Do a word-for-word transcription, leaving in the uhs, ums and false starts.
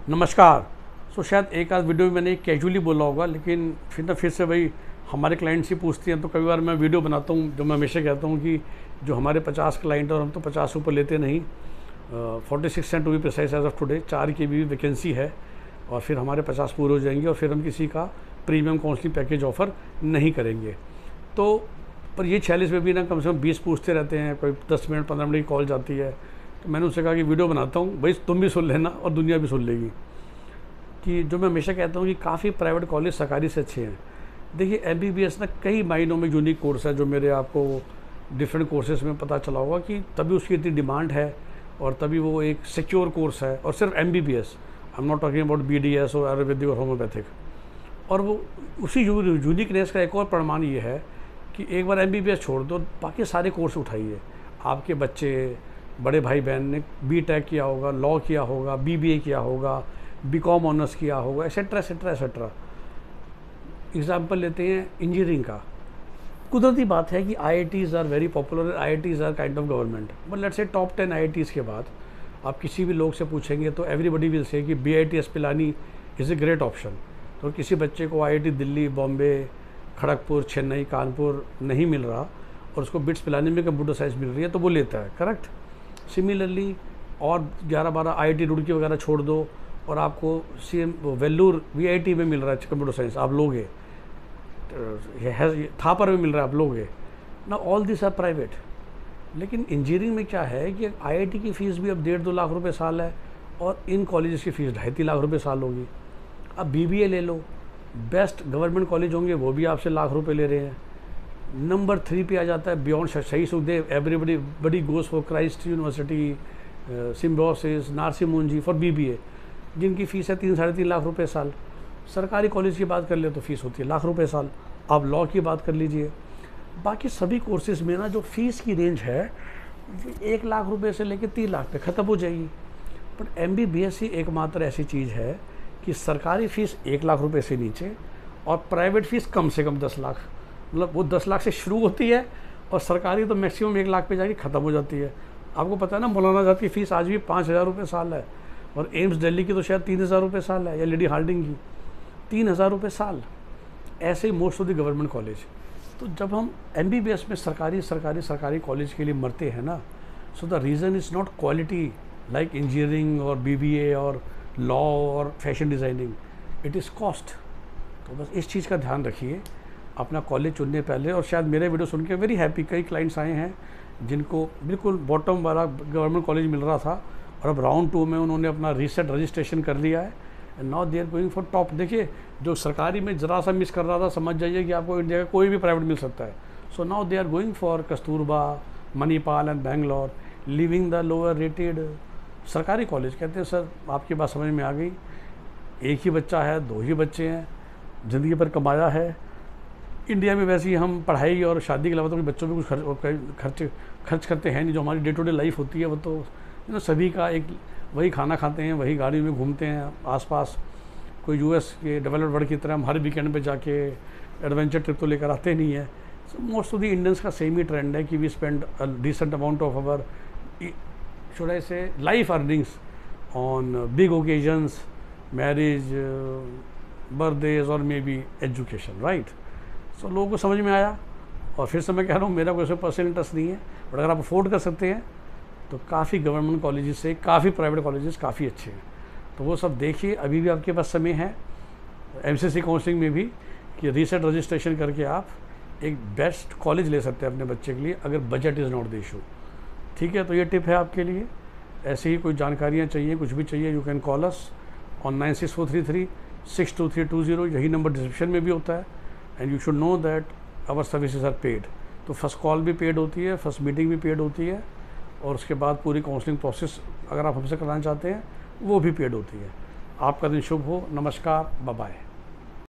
नमस्कार। सो शायद एक आध वीडियो में मैंने कैजुअली बोला होगा, लेकिन फिर ना फिर से भाई हमारे क्लाइंट्स ही पूछती हैं, तो कई बार मैं वीडियो बनाता हूँ जो मैं हमेशा कहता हूँ कि जो हमारे पचास क्लाइंट और हम तो पचास ऊपर लेते नहीं, forty six to be precise as of today, चार की भी वैकेंसी है और फिर हमारे पचास पूरे हो जाएंगे और फिर हम किसी का प्रीमियम काउंसलिंग पैकेज ऑफ़र नहीं करेंगे। तो पर ये छियालीस में भी ना कम से कम बीस पूछते रहते हैं, कोई दस मिनट पंद्रह मिनट की कॉल जाती है, तो मैंने उससे कहा कि वीडियो बनाता हूँ भाई, तुम भी सुन लेना और दुनिया भी सुन लेगी। कि जो मैं हमेशा कहता हूँ कि काफ़ी प्राइवेट कॉलेज सरकारी से अच्छे हैं। देखिए एम बी बी एस ना कई मायनों में यूनिक कोर्स है, जो मेरे आपको डिफरेंट कोर्सेज में पता चला होगा कि तभी उसकी इतनी डिमांड है और तभी वो एक सिक्योर कोर्स है। और सिर्फ M B B S, I am not talking about B D S और आयुर्वेदिक और होम्योपैथिक। और वो उसी यूनिकनेस का एक और प्रमाण ये है कि एक बार एम बी बी एस छोड़ दो, बाकी सारे कोर्स उठाइए। आपके बच्चे, बड़े भाई बहन ने बी टेक किया होगा, लॉ किया होगा, बी बी ए किया होगा, बी कॉम ऑनर्स किया होगा, एक्सेट्रा एक्सेट्रा एक्सेट्रा। एग्जाम्पल लेते हैं इंजीनियरिंग का। कुदरती बात है कि I I Ts are very popular, I I Ts are kind of government, but let's say top ten I I Ts के बाद आप किसी भी लोग से पूछेंगे तो एवरीबडी विल से कि B I T S Pilani is a great option. तो किसी बच्चे को I I T Delhi, Bombay, Kharagpur, Chennai, Kanpur नहीं मिल रहा और उसको बिट्स पिलाने में कंप्यूटर साइंस मिल रही है तो वो लेता है, करेक्ट। सिमिलरली और ग्यारह बारह आई आई टी रुड़की वगैरह छोड़ दो और आपको C M Vellore V I T में मिल रहा है कंप्यूटर साइंस, आप लोगे। थापर में मिल रहा है, आप लोगे ना। All this are private. लेकिन इंजीनियरिंग में क्या है कि आई आई टी की फ़ीस भी अब डेढ़ दो लाख रुपए साल है और इन कॉलेजेस की फ़ीस ढाई तीन लाख रुपए साल होगी। अब बी बी ए ले लो, बेस्ट गवर्नमेंट कॉलेज होंगे वो भी आपसे लाख रुपए ले रहे हैं। नंबर थ्री पे आ जाता है beyond Shaheed Sukhdev, everybody buddy goes for Christ University, Symbiosis, Narsee Monjee for B B ए, जिनकी फ़ीस है तीन साढ़े तीन लाख रुपए साल। सरकारी कॉलेज की बात कर ले तो फ़ीस होती है लाख रुपए साल। आप लॉ की बात कर लीजिए, बाकी सभी कोर्सेज में ना जो फ़ीस की रेंज है एक लाख रुपए से लेकर तीन लाख पे ख़त्म हो जाएगी। But M B B S ही एकमात्र ऐसी चीज़ है कि सरकारी फ़ीस एक लाख रुपए से नीचे और प्राइवेट फ़ीस कम से कम दस लाख, मतलब वो दस लाख से शुरू होती है और सरकारी तो मैक्सिमम एक लाख पे जाके ख़त्म हो जाती है। आपको पता है ना, मौलाना आज़ाद की फ़ीस आज भी पाँच हज़ार रुपये साल है और एम्स दिल्ली की तो शायद तीन हज़ार रुपये साल है, या लेडी हार्डिंग की तीन हज़ार रुपये साल। ऐसे ही most of the government college. तो जब हम एम बी बी एस में सरकारी सरकारी सरकारी कॉलेज के लिए मरते हैं ना, so the reason is not quality like engineering और बी बी ए और लॉ और fashion designing, it is cost. तो बस इस चीज़ का ध्यान रखिए अपना कॉलेज चुनने पहले। और शायद मेरे वीडियो सुन के वेरी हैप्पी कई क्लाइंट्स आए हैं जिनको बिल्कुल बॉटम वाला गवर्नमेंट कॉलेज मिल रहा था और अब राउंड टू में उन्होंने अपना रीसेट रजिस्ट्रेशन कर लिया है and now they are going for top. देखिए जो सरकारी में ज़रा सा मिस कर रहा था, समझ जाइए कि आपको इंडिया का कोई भी प्राइवेट मिल सकता है। So now they are going for Kasturba, Manipal and Bangalore, living the lower rated सरकारी कॉलेज। कहते हैं सर आपकी बात समझ में आ गई, एक ही बच्चा है, दो ही बच्चे हैं, ज़िंदगी पर कमाया है। इंडिया में वैसे ही हम पढ़ाई और शादी के अलावा तो बच्चों में कुछ खर्च खर्च खर्च करते हैं नहीं। जो हमारी डे टू डे लाइफ होती है वो तो यू नो सभी का एक वही खाना खाते हैं, वही गाड़ी में घूमते हैं आसपास। कोई यू एस के डेवलप्ड वर्ल्ड की तरह हम हर वीकेंड पे जाके एडवेंचर ट्रिप तो लेकर आते नहीं है। So most of the Indians का सेम ही ट्रेंड है कि we spend a decent amount of our should I say life earnings on big occasions, marriage, birthdays और maybe education, right. So लोगों को समझ में आया। और फिर से मैं कह रहा हूँ मेरा कोई ऐसे पर्सनल इंटरेस्ट नहीं है, बट अगर आप अफोर्ड कर सकते हैं तो काफ़ी गवर्नमेंट कॉलेजेस से काफ़ी प्राइवेट कॉलेजेस काफ़ी अच्छे हैं। तो वो सब देखिए, अभी भी आपके पास समय है एम सी सी काउंसलिंग में भी कि रीसेट रजिस्ट्रेशन करके आप एक बेस्ट कॉलेज ले सकते हैं अपने बच्चे के लिए, अगर budget is not the issue. ठीक है, तो ये टिप है आपके लिए। ऐसे ही कोई जानकारियाँ चाहिए, कुछ भी चाहिए, you can call us on nine six four three three six two three two zero. यही नंबर डिस्क्रिप्शन में भी होता है। And you should know that our services are paid. तो फर्स्ट कॉल भी पेड होती है, फर्स्ट मीटिंग भी पेड होती है और उसके बाद पूरी काउंसलिंग प्रोसेस अगर आप हमसे कराना चाहते हैं वो भी पेड होती है। आपका दिन शुभ हो। नमस्कार, बाय बाय।